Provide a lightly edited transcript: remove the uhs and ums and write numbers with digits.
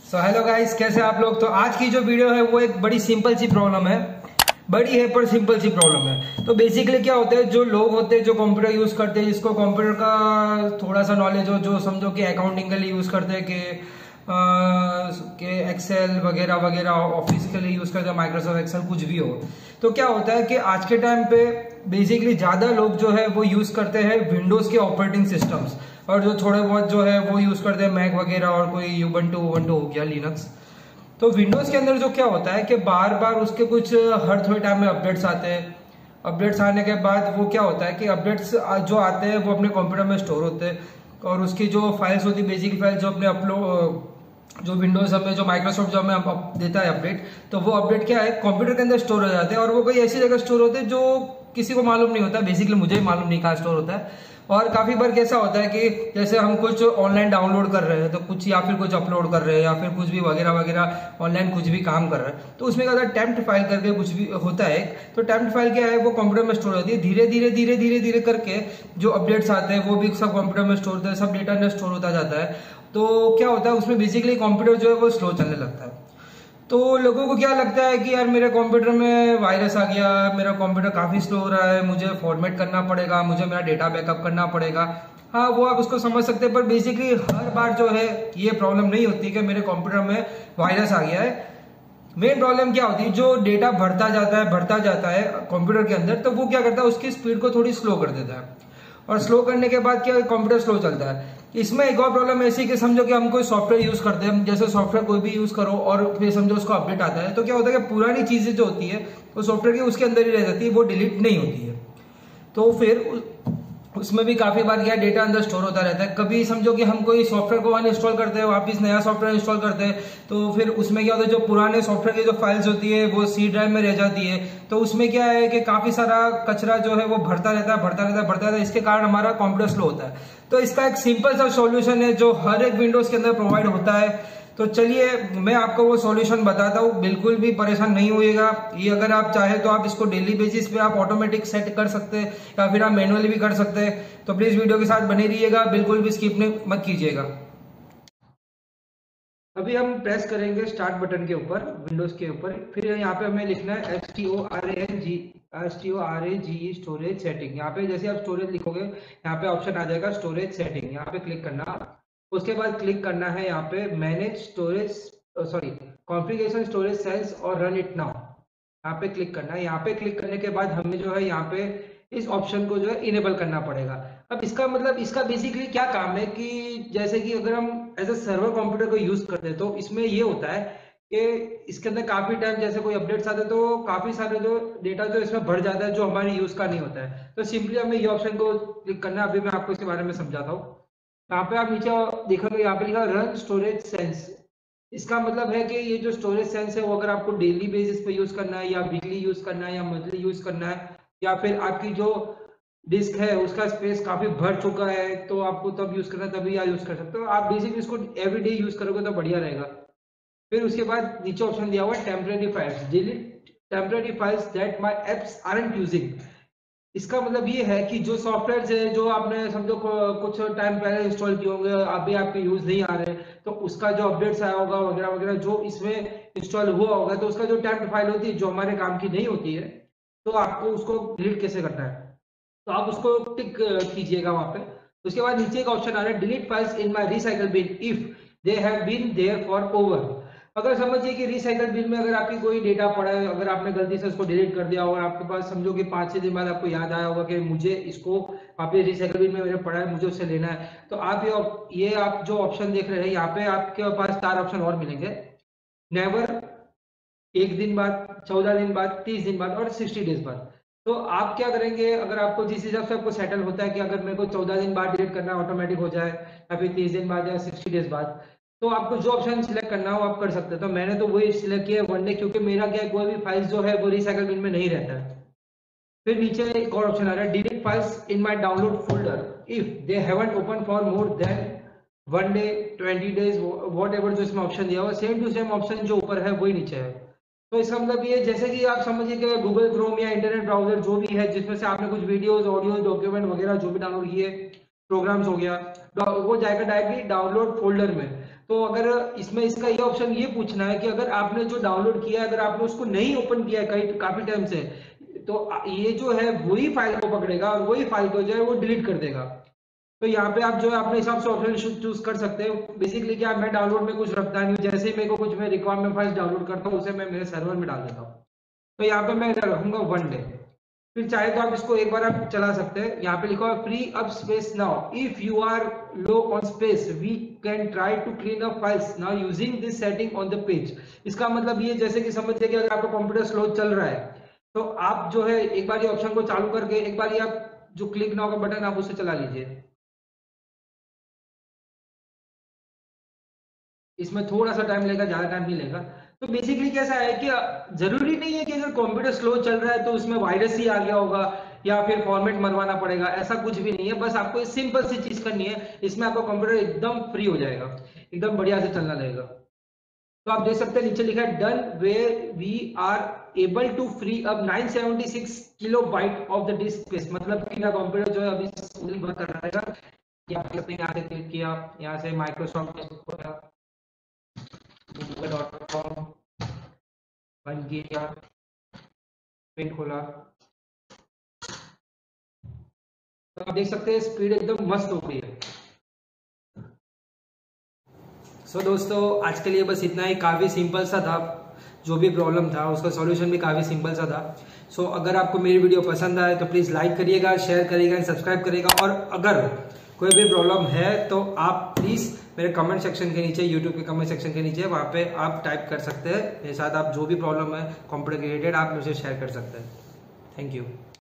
Hello guys, कैसे आप लोग। तो आज की जो वीडियो है वो एक बड़ी सिंपल सी प्रॉब्लम है, बड़ी है पर सिंपल सी प्रॉब्लम है। तो बेसिकली क्या होता है, जो लोग होते हैं जो कंप्यूटर यूज करते हैं, जिसको कंप्यूटर का थोड़ा सा नॉलेज हो, जो समझो कि अकाउंटिंग के लिए यूज करते हैं, कि एक्सेल वगैरह वगैरह ऑफिस के लिए यूज करते हैं, माइक्रोसॉफ्ट एक्सेल कुछ भी हो। तो क्या होता है कि आज के टाइम पे बेसिकली ज्यादा लोग जो है वो यूज करते हैं विंडोज के ऑपरेटिंग सिस्टम्स, और जो थोड़े बहुत जो है वो यूज करते हैं मैक वगैरह और कोई यूबंटू हो गया, लिनक्स। तो विंडोज के अंदर जो क्या होता है कि बार बार उसके कुछ हर थोड़े टाइम में अपडेट्स आते हैं। अपडेट्स आने के बाद वो क्या होता है कि अपडेट्स जो आते हैं वो अपने कंप्यूटर में स्टोर होते हैं, और उसकी जो फाइल्स होती है, बेसिक फाइल जो अपने अपलोड, जो विंडोज हमें, जो माइक्रोसॉफ्ट जो हमें देता है अपडेट, तो वो अपडेट क्या है कंप्यूटर के अंदर स्टोर हो जाते हैं। और वो कोई ऐसी जगह स्टोर होते हैं जो किसी को मालूम नहीं होता, बेसिकली मुझे भी मालूम नहीं कहाँ स्टोर होता है। और काफी बार कैसा होता है कि जैसे हम कुछ ऑनलाइन डाउनलोड कर रहे हैं, तो कुछ या फिर कुछ अपलोड कर रहे हैं, या फिर कुछ भी वगैरह वगैरह ऑनलाइन कुछ भी काम कर रहे हैं, तो उसमें क्या होता है टेम्प्ट फाइल करके कुछ भी होता है। तो टेम्प्ट फाइल क्या है, वो कंप्यूटर में स्टोर होती है। धीरे धीरे धीरे धीरे धीरे करके जो अपडेट्स आते हैं वो भी सब कंप्यूटर में स्टोर होता है, सब डेटा में स्टोर होता जाता है। तो क्या होता है उसमें बेसिकली कंप्यूटर जो है वो स्लो चलने लगता है। तो लोगों को क्या लगता है कि यार मेरे कंप्यूटर में वायरस आ गया, मेरा कंप्यूटर काफी स्लो हो रहा है, मुझे फॉर्मेट करना पड़ेगा, मुझे मेरा डेटा बैकअप करना पड़ेगा। हाँ, वो आप उसको समझ सकते हैं, पर बेसिकली हर बार जो है ये प्रॉब्लम नहीं होती कि मेरे कंप्यूटर में वायरस आ गया है। मेन प्रॉब्लम क्या होती है, जो डेटा बढ़ता जाता है कंप्यूटर के अंदर, तो वो क्या करता है उसकी स्पीड को थोड़ी स्लो कर देता है। और स्लो करने के बाद क्या कंप्यूटर स्लो चलता है। इसमें एक और प्रॉब्लम ऐसी कि समझो कि हम कोई सॉफ्टवेयर यूज करते हैं, जैसे सॉफ्टवेयर कोई भी यूज करो और फिर समझो उसको अपडेट आता है, तो क्या होता है कि पुरानी चीजें जो होती है वो सॉफ्टवेयर की उसके अंदर ही रह जाती है, वो डिलीट नहीं होती है। तो फिर उसमें भी काफी बार क्या डेटा अंदर स्टोर होता रहता है। कभी समझो कि हम कोई सॉफ्टवेयर को अनइंस्टॉल करते हैं, वापस नया सॉफ्टवेयर इंस्टॉल करते हैं, तो फिर उसमें क्या होता है जो पुराने सॉफ्टवेयर की जो फाइल्स होती है वो सी ड्राइव में रह जाती है। तो उसमें क्या है कि काफी सारा कचरा जो है वो बढ़ता रहता है। इसके कारण हमारा कंप्यूटर स्लो होता है। तो इसका एक सिंपल सा सॉल्यूशन है जो हर एक विंडोज के अंदर प्रोवाइड होता है। तो चलिए मैं आपको वो सॉल्यूशन बताता हूँ, बिल्कुल भी परेशान नहीं होइएगा। ये अगर आप चाहे तो आप इसको डेली बेसिस पे आप ऑटोमेटिक सेट कर सकते हैं, या फिर आप मैनुअली भी कर सकते हैं। तो प्लीज वीडियो के साथ बने रहिएगा, बिल्कुल भी स्किप मत कीजिएगा। अभी हम प्रेस करेंगे स्टार्ट बटन के ऊपर, विंडोज के ऊपर। फिर यहाँ पे हमें लिखना है STORAGE स्टोरेज सेटिंग। यहाँ पे जैसे आप स्टोरेज लिखोगे, यहाँ पे ऑप्शन आ जाएगा स्टोरेज सेटिंग, यहाँ पे क्लिक करना। उसके बाद क्लिक करना है यहाँ पे manage storage, sorry, configuration storage cells और रन इट नाउ। यहाँ पे क्लिक करना है। यहाँ पे क्लिक करने के बाद हमें जो है यहाँ पे इस ऑप्शन को जो है इनेबल करना पड़ेगा। अब इसका मतलब, इसका बेसिकली क्या काम है कि जैसे कि अगर हम एज ए सर्वर कंप्यूटर को यूज करते हैं, तो इसमें ये होता है कि इसके अंदर काफी टाइम जैसे कोई अपडेट्स आते हैं, तो काफी सारे जो डेटा जो इसमें भर जाता है, जो हमारी यूज का नहीं होता है। तो सिंपली हमें ये ऑप्शन को क्लिक करना है। अभी मैं आपको इसके बारे में समझाता हूँ। यहाँ पे आप नीचे देखोगे, यहाँ पे लिखा रन स्टोरेज सेंस। इसका मतलब है कि ये जो स्टोरेज सेंस है वो अगर आपको डेली बेसिस पे यूज करना है, या वीकली यूज करना है, या मंथली यूज करना है, या फिर आपकी जो डिस्क है उसका स्पेस काफी भर चुका है, तो आपको तब यूज करना है, तभी आप यूज कर सकते हो। आप बेसिकली इसको एवरीडे यूज करोगे तो बढ़िया रहेगा। फिर उसके बाद नीचे ऑप्शन दिया हुआ है temporary files, delete temporary files that my apps aren't using. इसका मतलब ये है कि जो सॉफ्टवेयर है जो आपने समझो कुछ टाइम पहले इंस्टॉल किए होंगे, अभी आपके यूज नहीं आ रहे, तो उसका जो अपडेट्स आया होगा वगैरह वगैरह जो इसमें इंस्टॉल हुआ होगा, तो उसका जो टेम्प फाइल होती है जो हमारे काम की नहीं होती है, तो आपको उसको डिलीट कैसे करना है, तो आप उसको टिक कीजिएगा वहां पे। उसके बाद नीचे एक ऑप्शन आ रहा है delete files in my recycle bin if they have been there for over. अगर समझिए कि रिसाइकल बिन में अगर आपकी कोई डेटा पड़ा है, अगर आपने गलती से उसको डिलीट कर दिया और आपके पास समझो कि 5-6 दिन बाद आपको याद आया होगा कि मुझे इसको वापस रिसाइकल बिन में मेरे पड़ा है, मुझे उससे लेना है, तो आप ये आप जो ऑप्शन देख रहे हैं यहाँ पे आपके पास 4 ऑप्शन और मिलेंगे। नेवर, एक दिन बाद, 14 दिन बाद, 30 दिन बाद और 60 डेज बाद। तो आप क्या करेंगे, अगर आपको जिस हिसाब से आपको सेटल होता है कि अगर मेरे को 14 दिन बाद डिलीट करना ऑटोमेटिक हो जाए, या फिर 30 दिन बाद या 60 डेज बाद, तो आपको जो ऑप्शन सिलेक्ट करना हो आप कर सकते हैं। तो मैंने तो वही सिलेक्ट किया वन डे, क्योंकि मेरा क्या है, कोई भी फाइल्स जो है वो रिसाइकल बिन में नहीं रहता है। फिर नीचे एक और ऑप्शन आ रहा है delete files in my download folder if they haven't open for more than 1 day, 20 days, whatever जो इसमें ऑप्शन दिया हुआ, सेम टू सेम ऑप्शन जो ऊपर है वही नीचे है। तो इसका मतलब ये, जैसे कि आप समझिए कि गूगल क्रोम या इंटरनेट ब्राउजर जो भी है, जिसमें से आपने कुछ वीडियोस, ऑडियो, डॉक्यूमेंट वगैरह जो भी डाउनलोड किए, प्रोग्राम्स हो गया, वो जाएगा डायरेक्टली डाउनलोड फोल्डर में। तो अगर इसमें इसका ये ऑप्शन ये पूछना है कि अगर आपने जो डाउनलोड किया है, अगर आपने उसको नहीं ओपन किया है कई काफी टाइम से, तो ये जो है वही फाइल को पकड़ेगा और वही फाइल को जो है वो डिलीट कर देगा। तो यहाँ पे आप जो है अपने हिसाब से ऑप्शन चूज कर सकते हो। बेसिकली क्या, मैं डाउनलोड में कुछ रखता नहीं हूँ, जैसे ही मेरे को कुछ मैं रिक्वायरमेंट फाइल डाउनलोड करता हूँ उसे मैं मेरे सर्वर में डाल देता हूँ। तो यहाँ पे मैं रखूंगा 1 डे। फिर चाहे तो आप इसको एक बार आप चला सकते हैं। यहाँ पे लिखा हुआ free up space now, if you are low on space we can try to clean up files now using this setting on the page. इसका मतलब ये जैसे कि समझिए कि अगर आपका कंप्यूटर स्लो चल रहा है तो आप जो है एक बार ये ऑप्शन को चालू करके एक बार ये आप जो क्लिक नाउ का बटन आप उसे चला लीजिए। इसमें थोड़ा सा टाइम लगेगा, ज्यादा टाइम नहीं लेगा। तो बेसिकली कैसा है कि जरूरी नहीं है कि अगर कंप्यूटर स्लो चल रहा है तो उसमें वायरस ही आ गया होगा या फिर फॉर्मेट मरवाना पड़ेगा, ऐसा कुछ भी नहीं है। बस आपको सिंपल सी चीज करनी है, इसमें आपका कंप्यूटर एकदम फ्री हो जाएगा, एकदम बढ़िया से चलना लगेगा। तो आप देख सकते हैं नीचे लिखा है done where we are able to free up 976 kilobyte of the disk space. मतलब कि मेरा कंप्यूटर जो है अभी फुल वर्क कर रहेगा। यहाँ से क्लिक किया, यहाँ से माइक्रोसॉफ्ट google.com बंद किया, पेन खोला, तो आप देख सकते हैं स्पीड एकदम मस्त हो गई है। सो दोस्तों आज के लिए बस इतना ही, काफी सिंपल सा था। जो भी प्रॉब्लम था उसका सॉल्यूशन भी काफी सिंपल सा था। सो अगर आपको मेरी वीडियो पसंद आए तो प्लीज लाइक करिएगा, शेयर करिएगा, सब्सक्राइब करिएगा। और अगर कोई भी प्रॉब्लम है तो आप प्लीज मेरे कमेंट सेक्शन के नीचे, यूट्यूब के कमेंट सेक्शन के नीचे, वहां पे आप टाइप कर सकते हैं। मेरे साथ आप जो भी प्रॉब्लम है कंप्यूटर रिलेटेड आप मुझे शेयर कर सकते हैं। Thank you.